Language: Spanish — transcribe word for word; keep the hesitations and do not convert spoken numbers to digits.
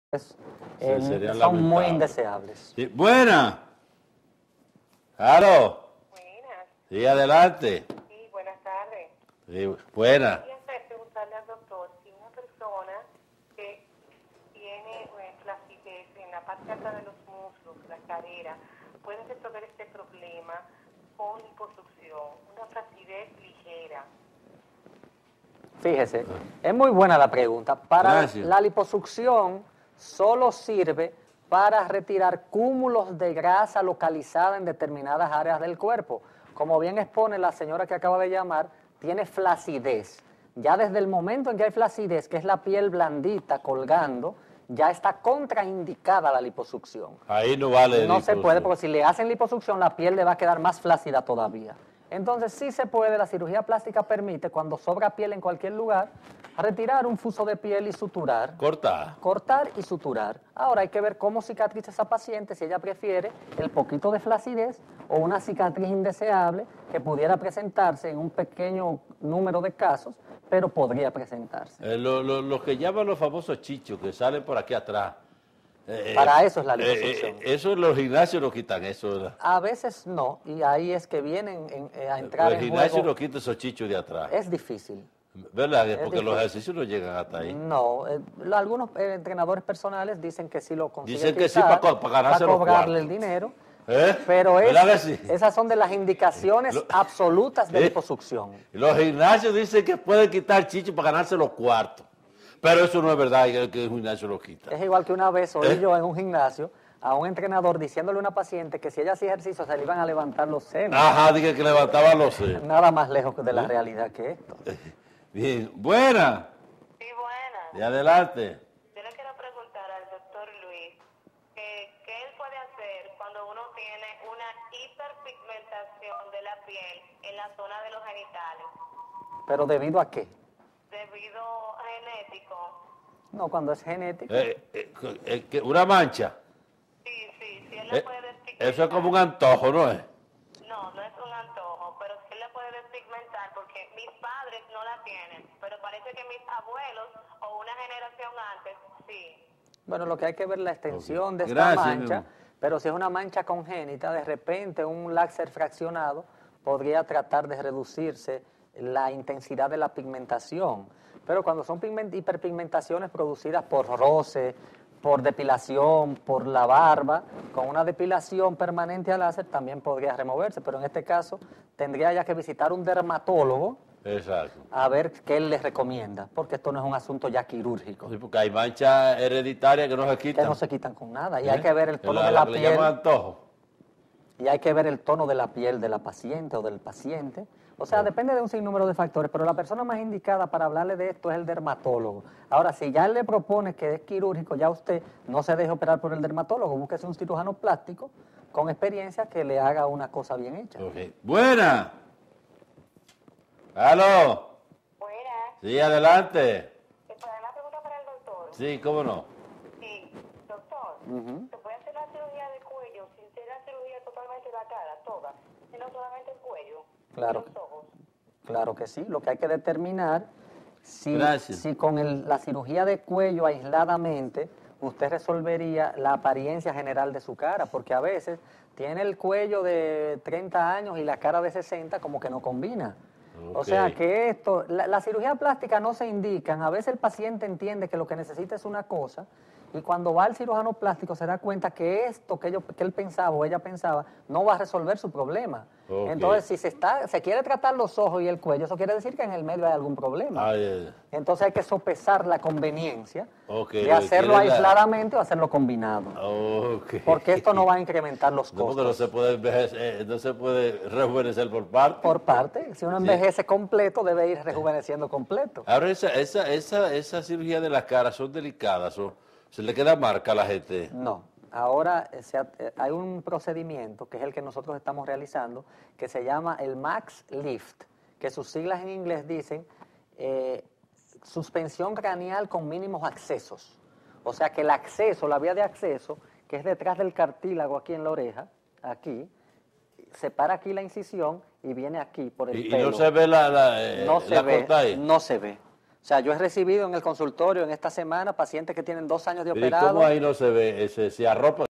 Es, eh, Sí, sería son lamentable. muy indeseables. Sí, buena. Claro. Buenas, Sí, adelante. sí, buenas tardes. Sí, buena. Quería hacer, preguntarle al doctor si una persona que tiene eh, flacidez en la parte alta de los muslos, la cadera, puede resolver este problema con liposucción, una flacidez ligera. Fíjese, es muy buena la pregunta. Para Gracias. la liposucción solo sirve para retirar cúmulos de grasa localizada en determinadas áreas del cuerpo. Como bien expone la señora que acaba de llamar, tiene flacidez. Ya desde el momento en que hay flacidez, que es la piel blandita colgando, ya está contraindicada la liposucción. Ahí no vale. No se liposucción. puede, porque si le hacen liposucción, la piel le va a quedar más flácida todavía. Entonces sí se puede, la cirugía plástica permite, cuando sobra piel en cualquier lugar, retirar un fuso de piel y suturar. Corta. Cortar y suturar. Ahora hay que ver cómo cicatriza esa paciente, si ella prefiere el poquito de flacidez o una cicatriz indeseable que pudiera presentarse en un pequeño número de casos, pero podría presentarse. Eh, lo, lo, lo que llaman los famosos chichos que salen por aquí atrás. Eh, Para eso es la eh, liposucción. eh, eso en los gimnasios lo quitan, eso. ¿Verdad? A veces no, y ahí es que vienen en- eh, a entrar El en gimnasio juego. no quita esos chichos de atrás. Es difícil. ¿Verdad? es Porque los difícil. ejercicios no llegan hasta ahí. No, eh, lo- algunos eh, entrenadores personales dicen que sí lo consiguen Dicen que sí quitar, pa' co- pa' ganarse los cobrarle el cuartos. dinero, ¿Eh? pero es- ¿Verdad que sí? esas son de las indicaciones Lo- absolutas de ¿Eh? liposucción. Los gimnasios dicen que pueden quitar chichos para ganarse los cuartos. Pero eso no es verdad, que que el gimnasio lo quita. Es igual que una vez oí ¿Eh? yo en un gimnasio a un entrenador diciéndole a una paciente que si ella hacía ejercicio se le iban a levantar los senos. Ajá, dije que levantaba los senos. Nada más lejos de la ¿Eh? realidad que esto. Bien, buena. Sí, buenas. Y adelante. Yo le quiero preguntar al doctor Luis que, qué él puede hacer cuando uno tiene una hiperpigmentación de la piel en la zona de los genitales, ¿Pero debido a qué? debido a genético. No, cuando es genético. Eh, eh, eh, que una mancha. Sí, sí, si él le Eh, puede despigmentar. eso es como un antojo, ¿no es? No, no es un antojo, pero sí le puede despigmentar porque mis padres no la tienen, pero parece que mis abuelos o una generación antes sí. Bueno, lo que hay que ver es la extensión de esta Gracias, mi mancha, amor. pero si es una mancha congénita, de repente un láser fraccionado podría tratar de reducirse la intensidad de la pigmentación. Pero cuando son pigment- hiperpigmentaciones producidas por roce, por depilación, por la barba, con una depilación permanente al láser también podría removerse, pero en este caso tendría ya que visitar un dermatólogo Exacto. a ver qué él les recomienda, porque esto no es un asunto ya quirúrgico, Sí, porque hay manchas hereditarias que no se que quitan. no se quitan con nada, y ¿Eh? hay que ver el tono La- de la lo que le llaman piel, antojo. y hay que ver el tono de la piel de la paciente o del paciente. O sea, depende de un sinnúmero de factores, pero la persona más indicada para hablarle de esto es el dermatólogo. Ahora, si ya él le propone que es quirúrgico, ya usted no se deje operar por el dermatólogo, búsquese un cirujano plástico con experiencia que le haga una cosa bien hecha. Ok. Buena. ¿Aló? Buenas. Sí, adelante. Una pregunta para el doctor. Sí, cómo no. Sí, doctor, Ujú. ¿se puede hacer la cirugía de cuello sin ser la cirugía totalmente de la cara, toda, sino solamente el cuello? Claro. Y los ojos. Claro que sí, lo que hay que determinar si, Gracias. si con el- la cirugía de cuello aisladamente usted resolvería la apariencia general de su cara, porque a veces tiene el cuello de treinta años y la cara de sesenta como que no combina. O Ok. sea que esto, la, la cirugía plástica no se indican, a veces el paciente entiende que lo que necesita es una cosa y cuando va al cirujano plástico se da cuenta que esto que, ellos, que él pensaba o ella pensaba no va a resolver su problema. Ok. Entonces, si se, está, se quiere tratar los ojos y el cuello, eso quiere decir que en el medio hay algún problema. Ay, eh, Entonces hay que sopesar la conveniencia Ok, de lo hacerlo quiere la- aisladamente o hacerlo combinado. ok. Porque esto no va a incrementar los No, porque no costos. se puede envejecer, eh, no se puede rejuvenecer por parte. Por parte, si uno Sí. envejece completo, debe ir rejuveneciendo completo. Ahora, esa, esa, esa, esa cirugía de la cara son delicadas, o se le queda marca a la gente. No, ahora eh, se ha- eh, hay un procedimiento que es el que nosotros estamos realizando que se llama el Max Lift, que sus siglas en inglés dicen eh, suspensión craneal con mínimos accesos. O sea que el acceso, la vía de acceso, que es detrás del cartílago aquí en la oreja, aquí, separa aquí la incisión y viene aquí por el Y, y pelo. no se ve la, la, eh, No se la ve, corta ahí. no se ve. O sea, yo he recibido en el consultorio en esta semana pacientes que tienen dos años de ¿Y operado. cómo ahí no se ve? Ese, se arropa